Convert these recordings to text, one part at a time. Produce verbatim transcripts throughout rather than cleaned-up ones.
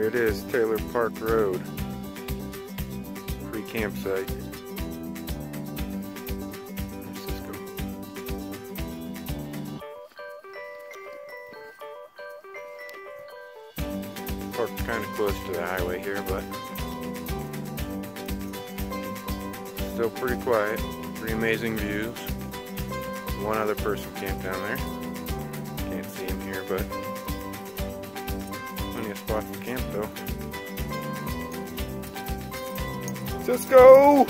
Here it is, Taylor Park Road, free campsite. Let's just go. Parked kind of close to the highway here, but still pretty quiet. Pretty amazing views. One other person camped down there. Can't see him here, but plenty of spots to camp though. Let's go!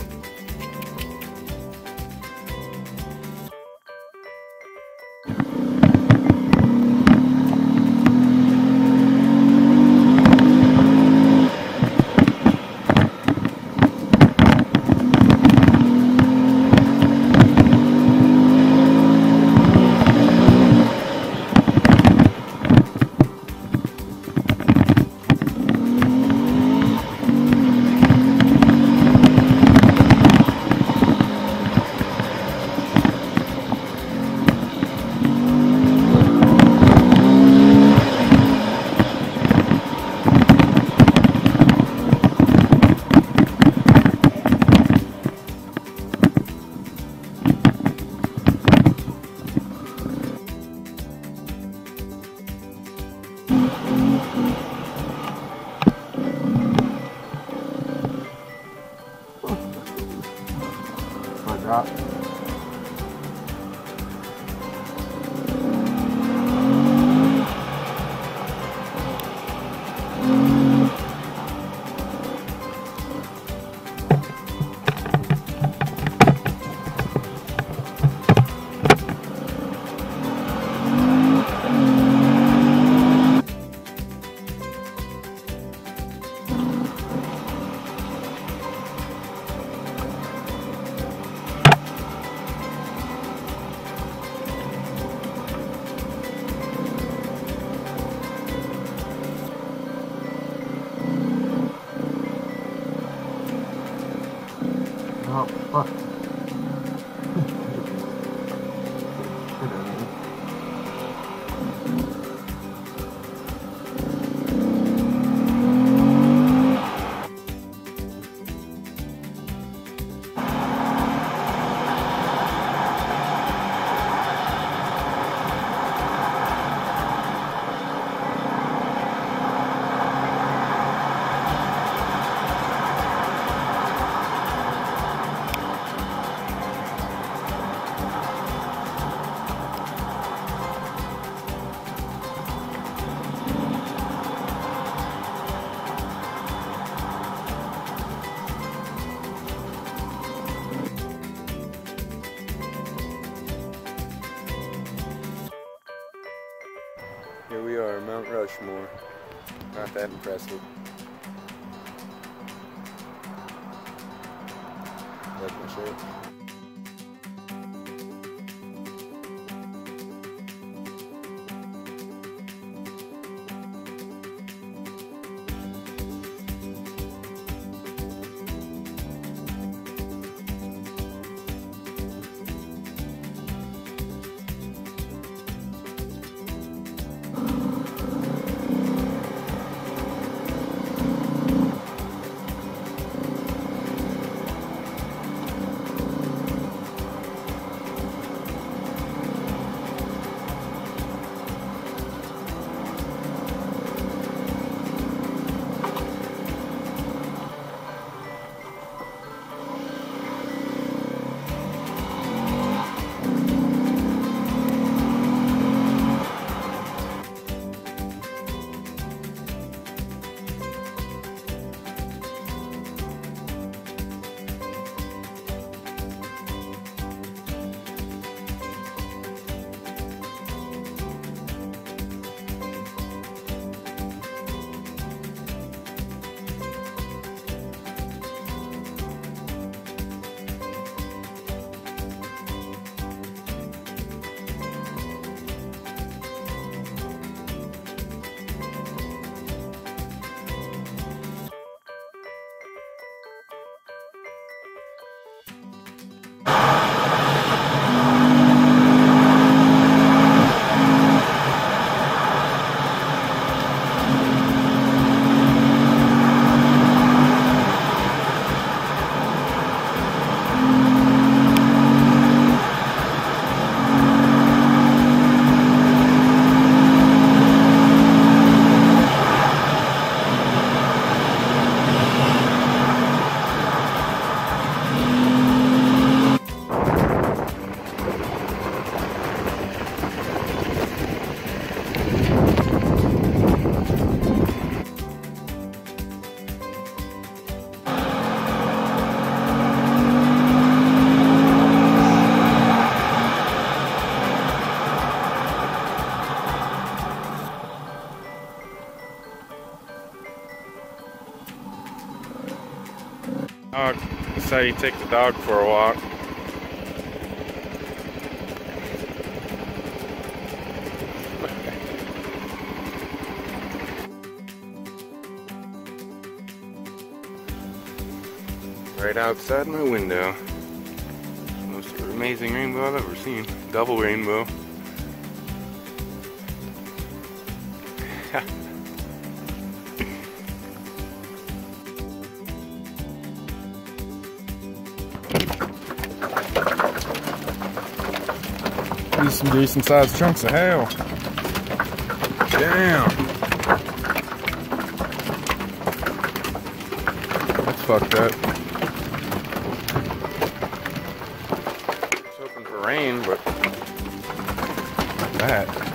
Drop. Oh, fuck. Here we are, Mount Rushmore. Not that impressive. Like my shirt. Dog decided to take the dog for a walk. Right outside my window. Most amazing rainbow I've ever seen. Double rainbow. These some decent sized chunks of hail. Damn. That's fucked up. Hoping for rain, but That.